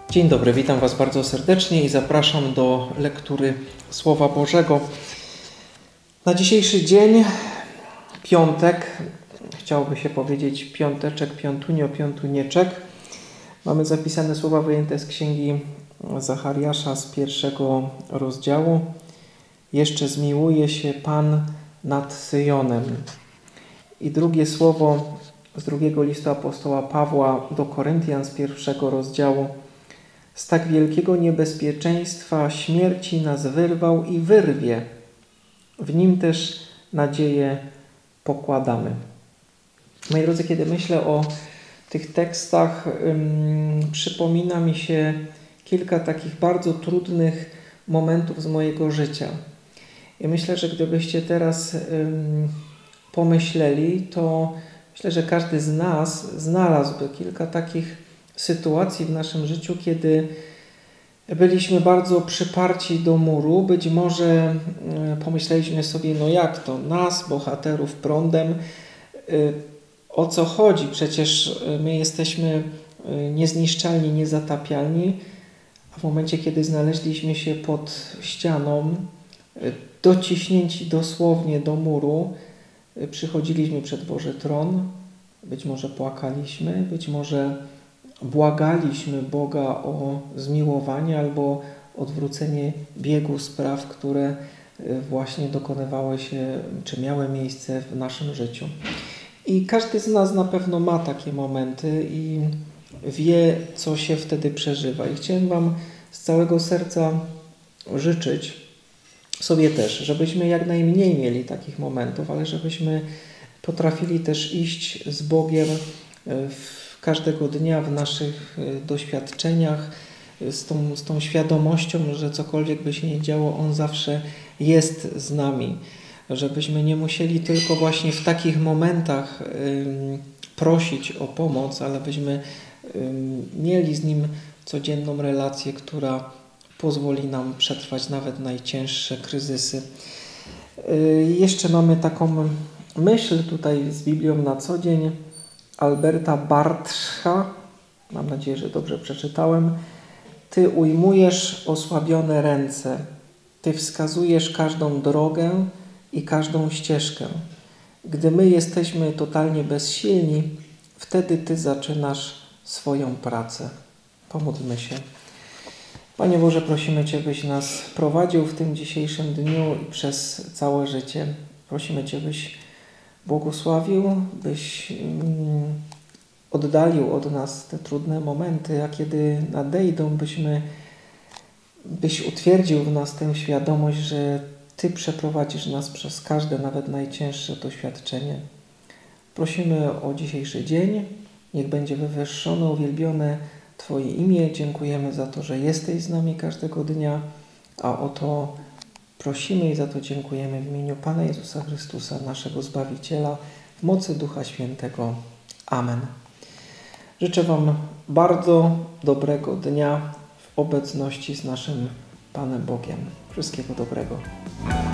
Dzień dobry, witam Was bardzo serdecznie i zapraszam do lektury Słowa Bożego. Na dzisiejszy dzień, piątek, chciałoby się powiedzieć piąteczek, piątunio, piątunieczek. Mamy zapisane słowa wyjęte z księgi Zachariasza z 1 rozdziału. Jeszcze zmiłuje się Pan nad Syjonem. I drugie słowo z drugiego listu apostoła Pawła do Koryntian z 1 rozdziału. Z tak wielkiego niebezpieczeństwa śmierci nas wyrwał i wyrwie. W nim też nadzieję pokładamy. Moi drodzy, kiedy myślę o tych tekstach, przypomina mi się kilka takich bardzo trudnych momentów z mojego życia. I myślę, że gdybyście teraz pomyśleli, to myślę, że każdy z nas znalazłby kilka takich sytuacji w naszym życiu, kiedy byliśmy bardzo przyparci do muru. Być może pomyśleliśmy sobie, no jak to, nas, bohaterów, prądem, o co chodzi? Przecież my jesteśmy niezniszczalni, niezatapialni, a w momencie, kiedy znaleźliśmy się pod ścianą, dociśnięci dosłownie do muru, przychodziliśmy przed Boży Tron, być może płakaliśmy, być może błagaliśmy Boga o zmiłowanie albo odwrócenie biegu spraw, które właśnie dokonywały się, czy miały miejsce w naszym życiu. I każdy z nas na pewno ma takie momenty i wie, co się wtedy przeżywa. I chciałem Wam z całego serca życzyć, sobie też, żebyśmy jak najmniej mieli takich momentów, ale żebyśmy potrafili też iść z Bogiem każdego dnia w naszych doświadczeniach, z tą świadomością, że cokolwiek by się nie działo, On zawsze jest z nami. Żebyśmy nie musieli tylko właśnie w takich momentach prosić o pomoc, ale byśmy mieli z Nim codzienną relację, która pozwoli nam przetrwać nawet najcięższe kryzysy. Jeszcze mamy taką myśl tutaj z Biblią na co dzień Alberta Bartscha. Mam nadzieję, że dobrze przeczytałem. Ty ujmujesz osłabione ręce. Ty wskazujesz każdą drogę i każdą ścieżkę. Gdy my jesteśmy totalnie bezsilni, wtedy Ty zaczynasz swoją pracę. Pomódlmy się. Panie Boże, prosimy Cię, byś nas prowadził w tym dzisiejszym dniu i przez całe życie. Prosimy Cię, byś błogosławił, byś oddalił od nas te trudne momenty, a kiedy nadejdą, byś utwierdził w nas tę świadomość, że Ty przeprowadzisz nas przez każde, nawet najcięższe doświadczenie. Prosimy o dzisiejszy dzień. Niech będzie wywyższone, uwielbione Twoje imię. Dziękujemy za to, że jesteś z nami każdego dnia, a o to prosimy i za to dziękujemy w imieniu Pana Jezusa Chrystusa, naszego Zbawiciela, w mocy Ducha Świętego. Amen. Życzę Wam bardzo dobrego dnia w obecności z naszym Panem Bogiem. Wszystkiego dobrego.